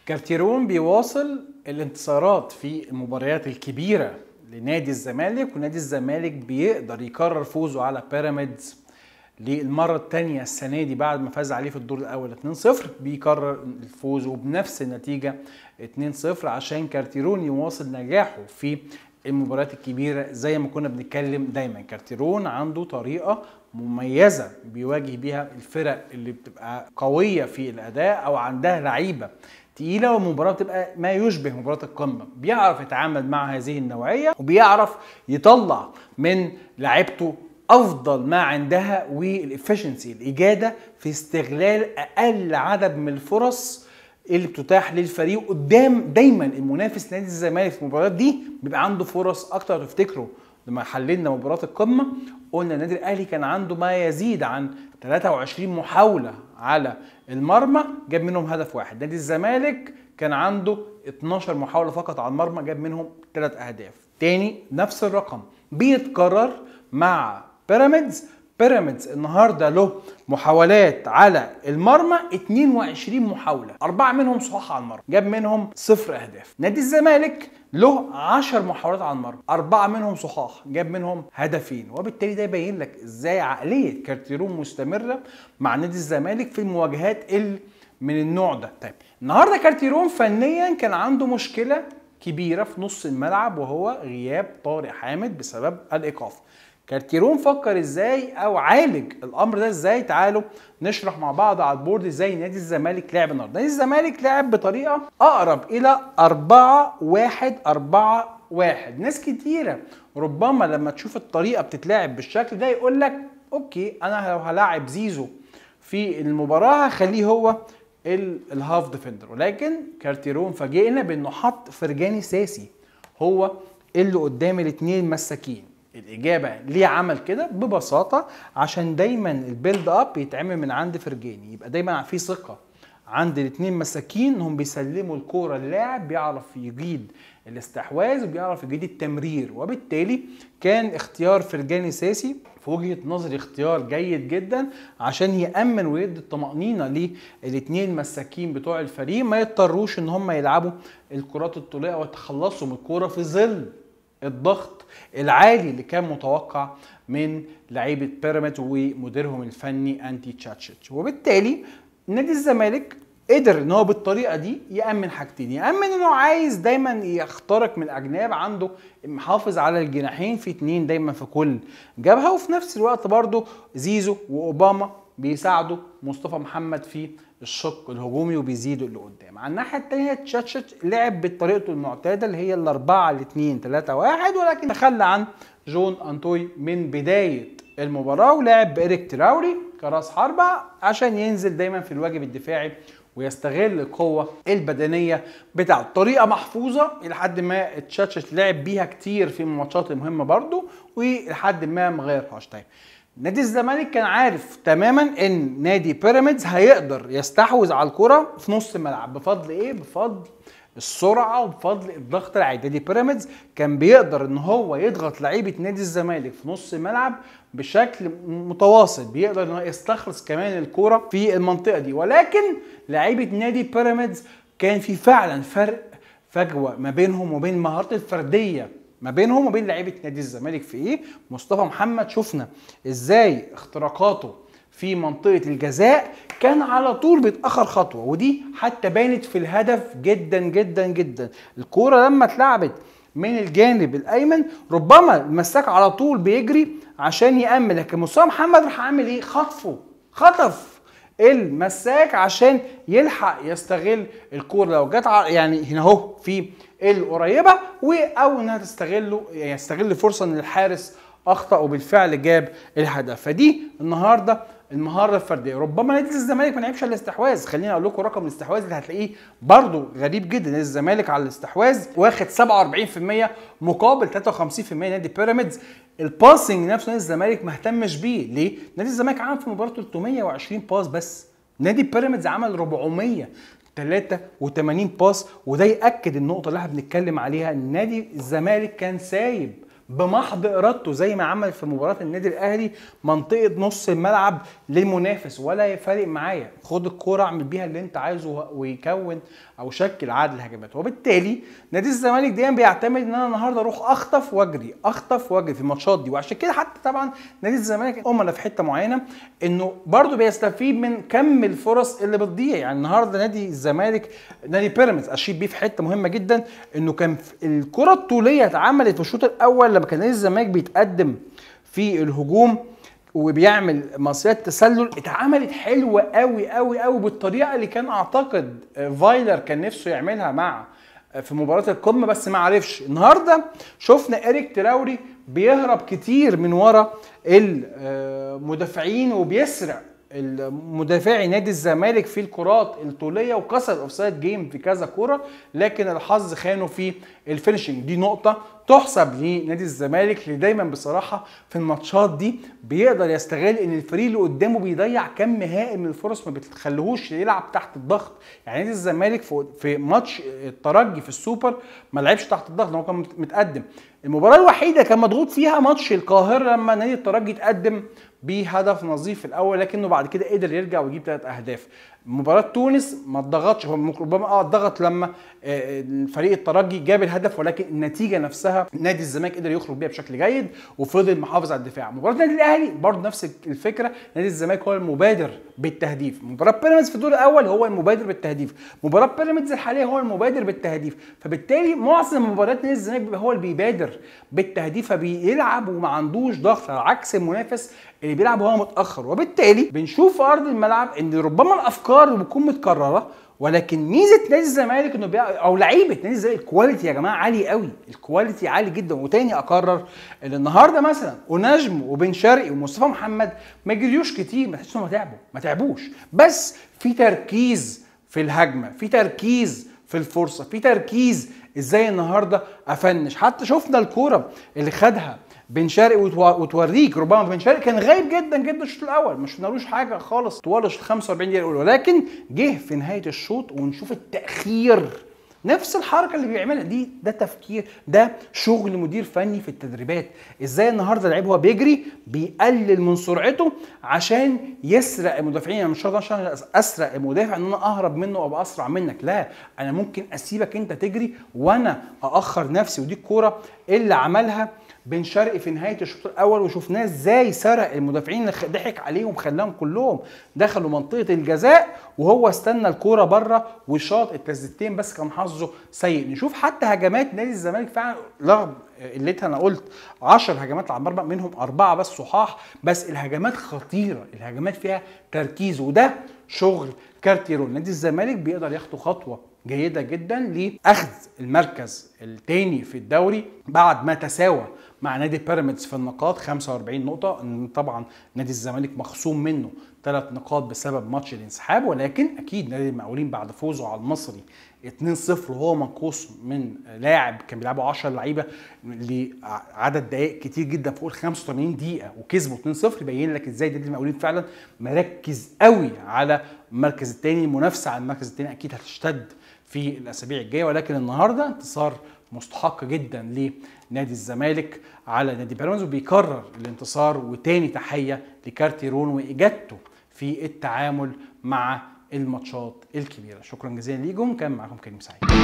كارتيرون بيواصل الانتصارات في المباريات الكبيرة لنادي الزمالك، ونادي الزمالك بيقدر يكرر فوزه على بيراميدز للمرة الثانية السنة دي بعد ما فاز عليه في الدور الأول 2-0. بيكرر الفوز وبنفس النتيجة 2-0 عشان كارتيرون يواصل نجاحه في المباريات الكبيرة. زي ما كنا بنتكلم دايما كارتيرون عنده طريقة مميزة بيواجه بيها الفرق اللي بتبقى قوية في الأداء أو عندها لعيبة تقيلة، والمباراة بتبقى ما يشبه مباراة القمة. بيعرف يتعامل مع هذه النوعية وبيعرف يطلع من لعيبته افضل ما عندها، والافشنسي الاجاده في استغلال اقل عدد من الفرص اللي بتتاح للفريق قدام. دايما المنافس نادي الزمالك في المباريات دي بيبقى عنده فرص اكتر. تفتكروا لما حللنا مباراه القمه قلنا النادي الاهلي كان عنده ما يزيد عن 23 محاوله على المرمى، جاب منهم هدف واحد. نادي الزمالك كان عنده 12 محاوله فقط على المرمى، جاب منهم 3 اهداف. تاني نفس الرقم بيتكرر مع بيراميدز النهارده له محاولات على المرمى 22 محاوله، 4 منهم صحاح على المرمى، جاب منهم 0 اهداف. نادي الزمالك له 10 محاولات على المرمى، 4 منهم صحاح، جاب منهم هدفين. وبالتالي ده يبين لك ازاي عقليه كارتيرون مستمره مع نادي الزمالك في المواجهات من النوع ده. طيب النهارده كارتيرون فنيا كان عنده مشكله كبيره في نص الملعب، وهو غياب طارق حامد بسبب الايقاف. كارتيرون فكر ازاي او عالج الامر ده ازاي؟ تعالوا نشرح مع بعض على البورد ازاي نادي الزمالك لعب النهارده. نادي الزمالك لعب بطريقه اقرب الى 4-1-4-1. ناس كتيره ربما لما تشوف الطريقه بتتلعب بالشكل ده يقول لك اوكي انا لو هلاعب زيزو في المباراه هخليه هو الهاف ديفندر، ولكن كارتيرون فاجئنا بانه حط فرجاني ساسي هو اللي قدام الاثنين مساكين. الإجابة ليه عمل كده؟ ببساطة عشان دايما البيلد اب يتعمل من عند فرجاني، يبقى دايما في ثقة عند الاثنين مساكين انهم بيسلموا الكورة اللاعب بيعرف يجيد الاستحواذ وبيعرف يجيد التمرير. وبالتالي كان اختيار فرجاني ساسي في وجهة نظري اختيار جيد جدا عشان يأمن ويدي الطمأنينة للاثنين مساكين بتوع الفريق، ما يضطروش ان هم يلعبوا الكرات الطولية ويتخلصوا من الكورة في ظل الضغط العالي اللي كان متوقع من لعيبه بيراميدز ومديرهم الفني انتي تشاتشيتش. وبالتالي نادي الزمالك قدر ان هو بالطريقه دي يامن حاجتين: يامن انه عايز دايما يخترق من الاجناب، عنده محافظ على الجناحين في 2 دايما في كل جبهه، وفي نفس الوقت برضه زيزو واوباما بيساعدوا مصطفى محمد في الشق الهجومي وبيزيدوا اللي قدام. على الناحيه الثانيه تشاتشيتش لعب بطريقته المعتاده اللي هي 4-2-3-1، ولكن تخلى عن جون انتوي من بدايه المباراه ولعب بإيريك تراوري كراس حربة عشان ينزل دايما في الواجب الدفاعي ويستغل القوه البدنيه بتاعته. طريقه محفوظه الى حد ما تشاتشيتش لعب بيها كتير في الماتشات المهمه برضه ولحد ما مغيرهاش. طيب نادي الزمالك كان عارف تماما ان نادي بيراميدز هيقدر يستحوذ على الكرة في نص الملعب بفضل ايه؟ بفضل السرعه وبفضل الضغط العالي. نادي بيراميدز كان بيقدر ان هو يضغط لعيبه نادي الزمالك في نص الملعب بشكل متواصل، بيقدر ان هو يستخلص كمان الكرة في المنطقه دي، ولكن لعيبه نادي بيراميدز كان في فعلا فجوه ما بينهم وبين المهارات الفرديه ما بينهم وبين لعيبه نادي الزمالك. في ايه؟ مصطفى محمد شفنا ازاي اختراقاته في منطقه الجزاء كان على طول بيتاخر خطوه، ودي حتى بانت في الهدف جدا جدا جدا. الكوره لما اتلعبت من الجانب الايمن ربما المساك على طول بيجري عشان يامن، لكن مصطفى محمد راح عامل ايه؟ خطف المساك عشان يلحق يستغل الكوره لو جت يعني هنا اهو في القريبه، او انها يستغل فرصه ان الحارس اخطا وبالفعل جاب الهدف. فدي النهارده المهاره الفرديه. ربما نادي الزمالك ما لعبش على الاستحواذ. خليني اقول لكم رقم الاستحواذ اللي هتلاقيه برضو غريب جدا. نادي الزمالك على الاستحواذ واخد 47% مقابل 53% نادي بيراميدز. الباسنج نفسه نادي الزمالك ما اهتمش بيه. ليه؟ نادي الزمالك عمل في المباراه 320 باس بس، نادي بيراميدز عمل 483 باس. وده ياكد النقطه اللي احنا بنتكلم عليها ان نادي الزمالك كان سايب بمحض ارادته زي ما عمل في مباراه النادي الاهلي، منطقه نص الملعب للمنافس، ولا فارق معايا، خد الكوره اعمل بيها اللي انت عايزه ويكون او شكل عدد الهجمات. وبالتالي نادي الزمالك دايما بيعتمد ان انا النهارده اروح اخطف واجري اخطف واجري في الماتشات دي. وعشان كده حتى طبعا نادي الزمالك امنا في حته معينه انه برده بيستفيد من كم الفرص اللي بتضيع. يعني النهارده نادي الزمالك، نادي بيراميدز اشيد بيه في حته مهمه جدا، انه كان الكره الطوليه اتعملت في الشوط الاول لما كان نادي الزمالك بيتقدم في الهجوم وبيعمل مصيدة تسلل، اتعملت حلوه قوي قوي قوي بالطريقه اللي كان اعتقد فايلر كان نفسه يعملها مع في مباراه القمه بس ما عرفش. النهارده شفنا إيريك تراوري بيهرب كتير من ورا المدافعين وبيسرع المدافعي نادي الزمالك في الكرات الطوليه وكسر الاوفسايد جيم في كذا كوره، لكن الحظ خانه في الفينشنج. دي نقطه تحسب لنادي الزمالك اللي دايما بصراحه في الماتشات دي بيقدر يستغل ان الفريق اللي قدامه بيضيع كم هائل من الفرص ما بتخليهوش يلعب تحت الضغط. يعني نادي الزمالك في ماتش الترجي في السوبر ما لعبش تحت الضغط، هو كان متقدم. المباراه الوحيده كان مضغوط فيها ماتش القاهره لما نادي الترجي تقدم بهدف نظيف في الاول، لكنه بعد كده قدر يرجع ويجيب 3 اهداف. مباراه تونس ما اتضغطش، هو ربما اتضغط لما فريق الترجي جاب الهدف، ولكن النتيجه نفسها نادي الزمالك قدر يخرج بيها بشكل جيد وفضل محافظ على الدفاع. مباراه النادي الاهلي برضه نفس الفكره، نادي الزمالك هو المبادر بالتهديف. مباراه بيراميدز في الدور الاول هو المبادر بالتهديف، مباراه بيراميدز الحاليه هو المبادر بالتهديف، فبالتالي معظم مباريات نادي الزمالك بيبقى هو اللي بيبادر بالتهديف، فبيلعب وما عندوش ضغط على عكس المنافس اللي بيلعب وهو متاخر. وبالتالي بنشوف في ارض الملعب ان ربما الافكار بتكون متكرره، ولكن ميزه نادي الزمالك انه او لعيبه نادي الزمالك الكواليتي يا جماعه عالي قوي، الكواليتي عالي جدا. وتاني اكرر ان النهارده مثلا ونجم وبن شرقي ومصطفى محمد ما جريوش كتير، ما تحسوا ما تعبوش، بس في تركيز في الهجمه، في تركيز في الفرصه، في تركيز ازاي النهارده افنش. حتى شفنا الكوره اللي خدها بن شرقي وتوريك ربما بن شرقي كان غايب جدا جدا الشوط الاول، ما شفنالوش حاجه خالص طوال ال 45 دقيقه الاولى، ولكن جه في نهايه الشوط ونشوف التاخير، نفس الحركه اللي بيعملها دي، ده تفكير، ده شغل مدير فني في التدريبات. ازاي النهارده اللعيب هو بيجري بيقلل من سرعته عشان يسرق المدافعين. انا مش شرط عشان اسرق المدافع ان انا اهرب منه او ابقى اسرع منك، لا، انا ممكن اسيبك انت تجري وانا اخر نفسي. ودي الكوره اللي عملها بن شرقي في نهايه الشوط الاول، وشفناه ازاي سرق المدافعين اللي ضحك عليهم، خلاهم كلهم دخلوا منطقه الجزاء وهو استنى الكوره بره وشاط التسديدتين بس كان حظه سيء. نشوف حتى هجمات نادي الزمالك فعلا رغم اللي انا قلت 10 هجمات على المرمى منهم 4 بس صحاح، بس الهجمات خطيره، الهجمات فيها تركيز، وده شغل كارتيرون. نادي الزمالك بيقدر ياخد خطوه جيده جدا لاخذ المركز الثاني في الدوري بعد ما تساوى مع نادي بيراميدز في النقاط 45 نقطه. طبعا نادي الزمالك مخصوم منه 3 نقاط بسبب ماتش الانسحاب، ولكن اكيد نادي المقاولين بعد فوزه على المصري 2-0 وهو منقوص من لاعب كان بيلعبوا 10 لعيبه لعدد دقائق كتير جدا فوق ال 85 دقيقه وكسبوا 2-0، يبين لك ازاي نادي المقاولين فعلا مركز قوي على المركز الثاني. المنافسه على المركز الثاني اكيد هتشتد في الاسابيع الجايه، ولكن النهارده انتصار مستحق جدا لنادي الزمالك على نادي بيراميدز، وبيكرر الانتصار. وتاني تحيه لكارتيرون واجادته في التعامل مع الماتشات الكبيره. شكرا جزيلا ليكم، كان معكم كريم سعيد.